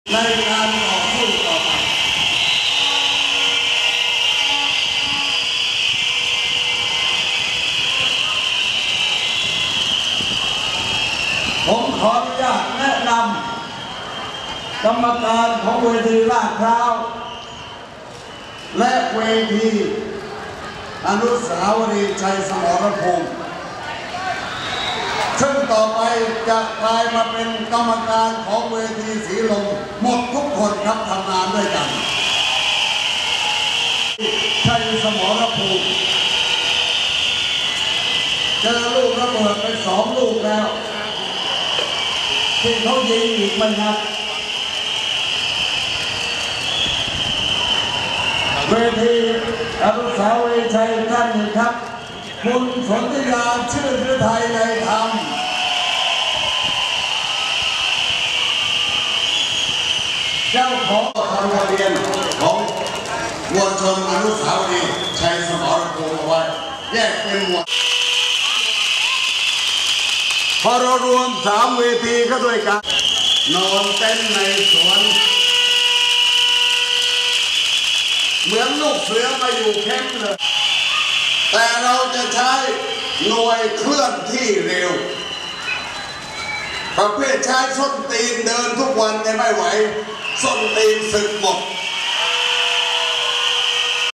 ในการต่อสู้ต่อไปผมขออนุญาตแนะนำกรรมการของเวทีลาดพร้าวและเวทีอนุสาวรีย์ชัยสมรภูมิซึ่งต่อไปจะกลายมาเป็นกรรมการของเวทีศรีลมหมดทุกคนครับทำงานด้วยกันชัยสมรภูมิเจอลูกระเบิดไป2 ลูกแล้วที่เขายิงอีกมันครับเวทีอนุสาวรีย์ชัยท่านหนึ่งครับคุณสนธยาชื่นฤทัยในธรรมเจ้าของทำทะเบียนของมวลชนอนุสาวรีย์ชัยสมรภูมิเอาไว้แยกเป็นหมวดพอเรารวม3 เวทีเข้าด้วยกันนอนเต้นในสวนเหมือนลูกเสือมาอยู่แคมป์เลยแต่เราจะใช้หน่วยเคลื่อนที่เร็วประเภทใช้ส้นตีนเดินทุกวันยังไม่ไหวส้นตีนสึกหมด